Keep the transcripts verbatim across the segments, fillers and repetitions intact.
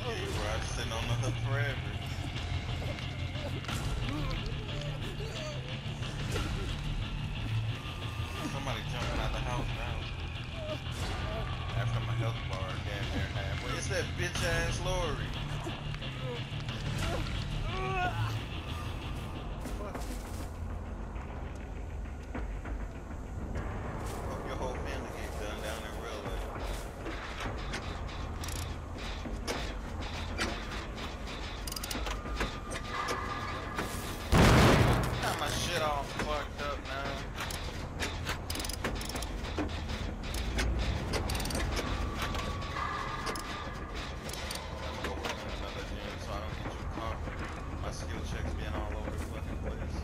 Yeah, bro, I'm sitting on the hook forever. Somebody jumping out the house now. After my health bar damn near halfway. It's that bitch ass Lori. Fuck you. Hope your whole family get done down in real life. Got my shit all fucked up now. Skill checks being all over the fucking place.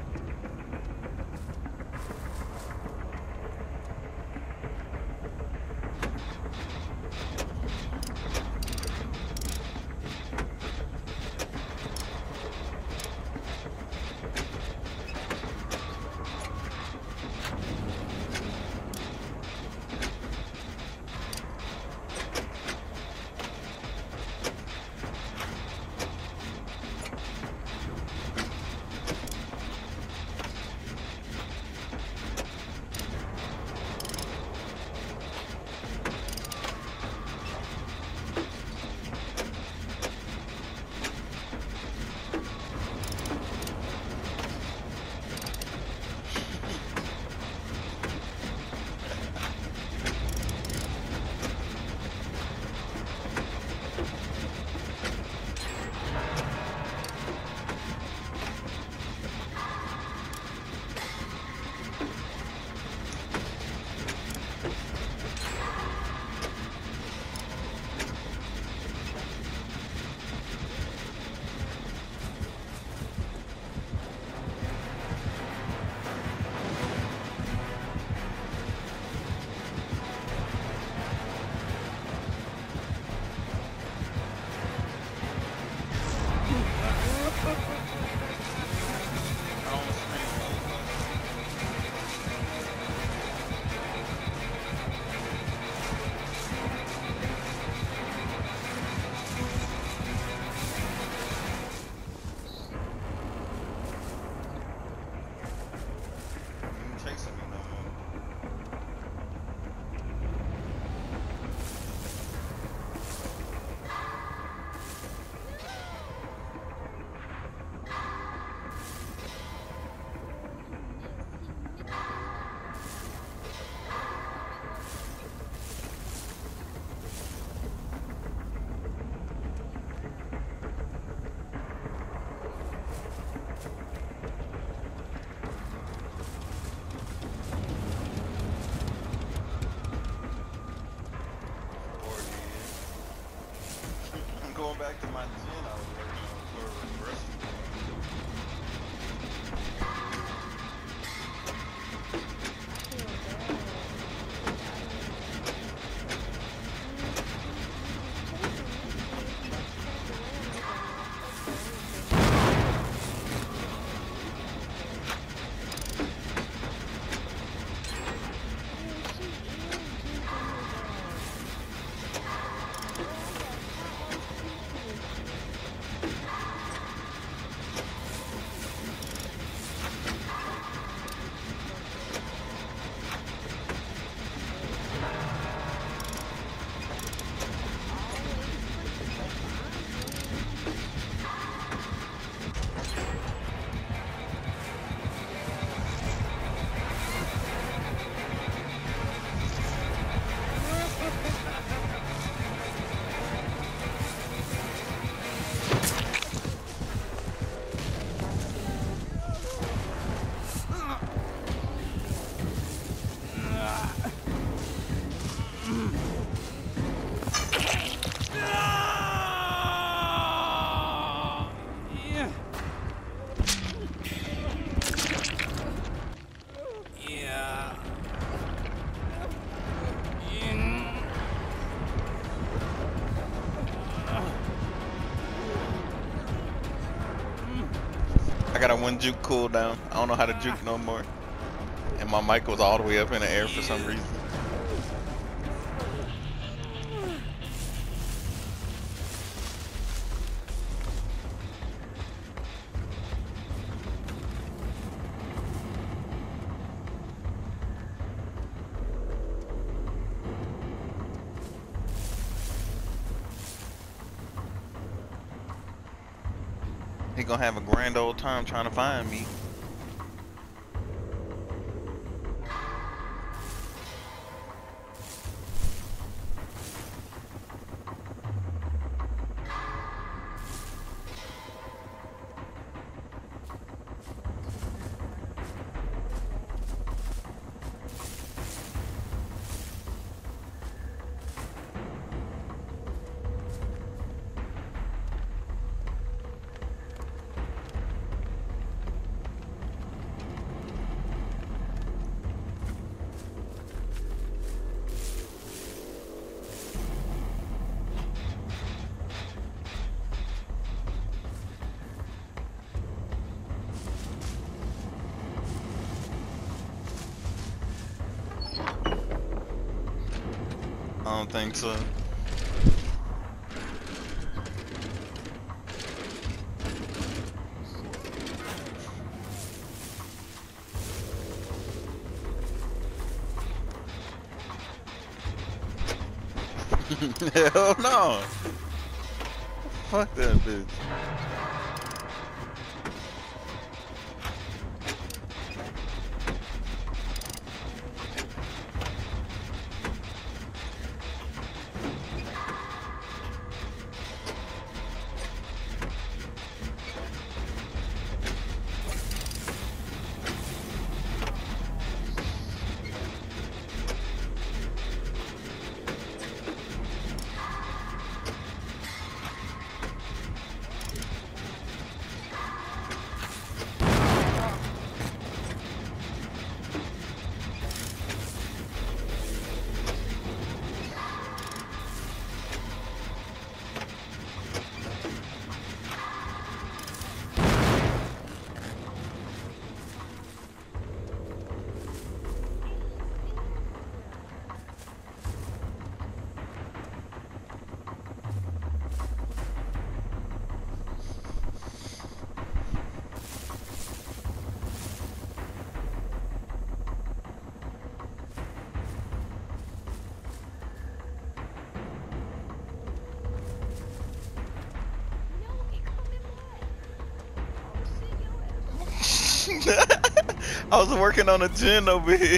Going back to my gym, I was working on for rescue. I got a one juke cooldown. I don't know how to juke no more. And my mic was all the way up in the air for some reason. He gonna have a grand old time trying to find me. I don't think so. Hell no. Fuck that bitch. I was working on a gen over here.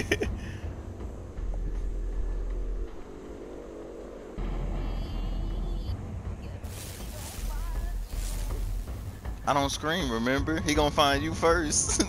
I don't scream, remember? He gonna find you first.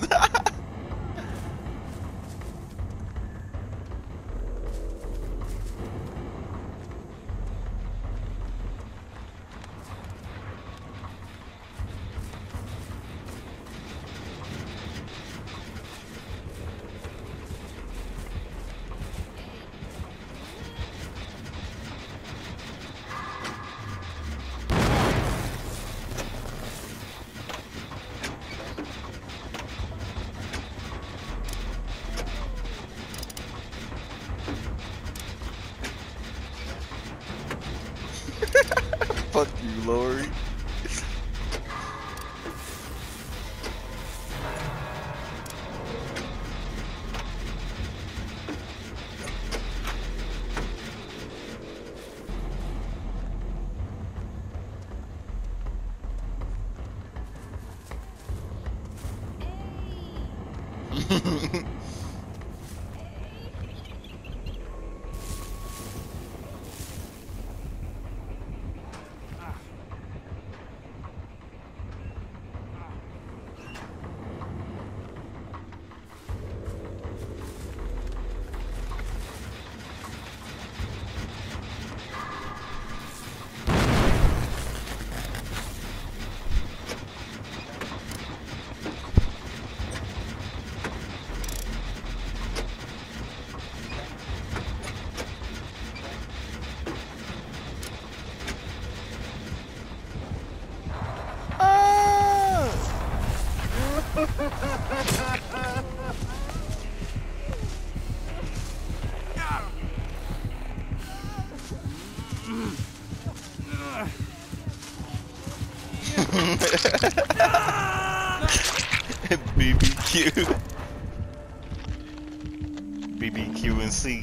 Fuck you, Lori. B B Q. B B Q and C.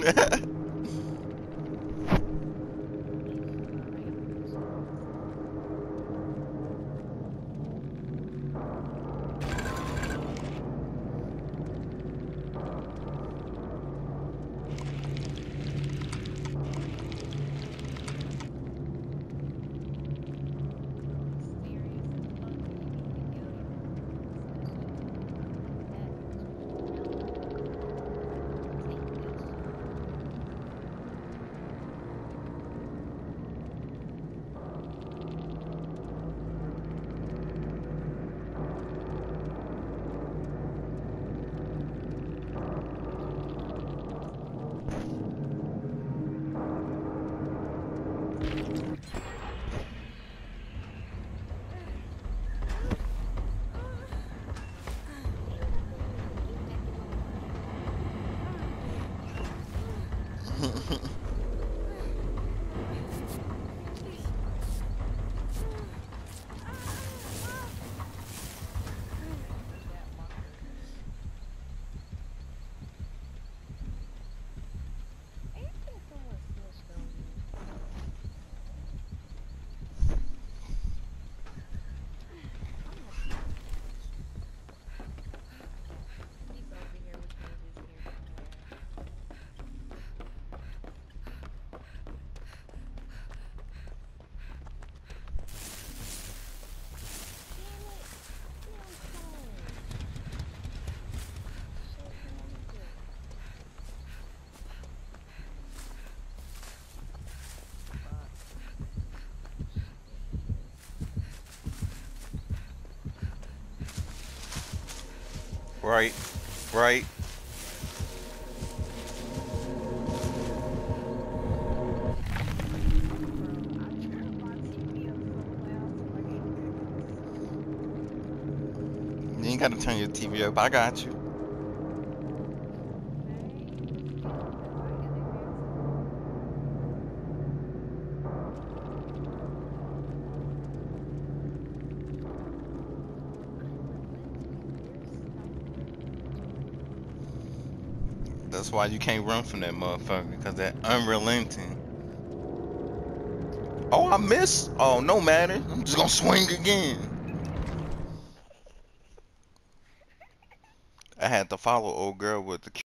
Right, right. You ain't gotta turn your T V up. I got you. That's why you can't run from that motherfucker, because that unrelenting. Oh, I missed. Oh, no matter. I'm just gonna swing again. I had to follow old girl with the